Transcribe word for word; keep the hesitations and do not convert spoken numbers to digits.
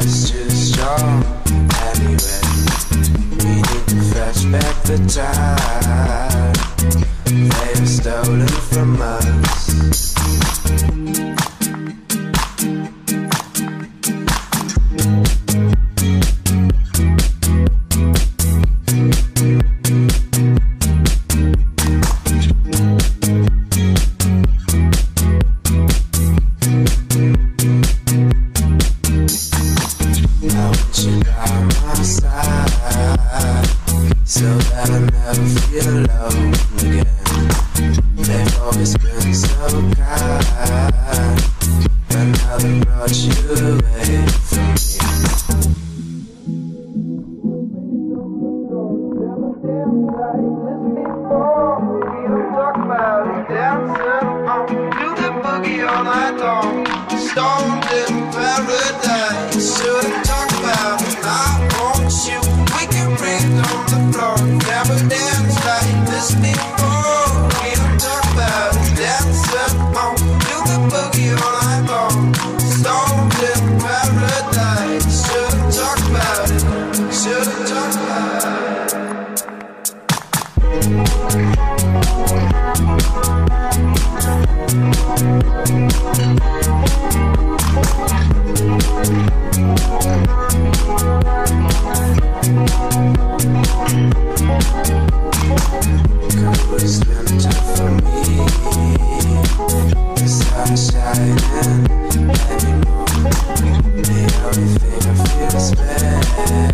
heart's too strong. Anyway, we need to fetch back the time they have stolen from us. So that I never feel alone again. They've always been so kind, but now they brought you away from me. We don't talk about it, dancing on, do the boogie all night long, stoned in paradise. Shouldn't talk about it, I want you. We can breathe on the floor. Never danced like this before. We don't talk about it, dancing on, do the boogie all night long, stoned in paradise. Shouldn't talk about it, shouldn't talk about it. Colors winter for me, the sun's shining anymore. The only thing I feel is bad.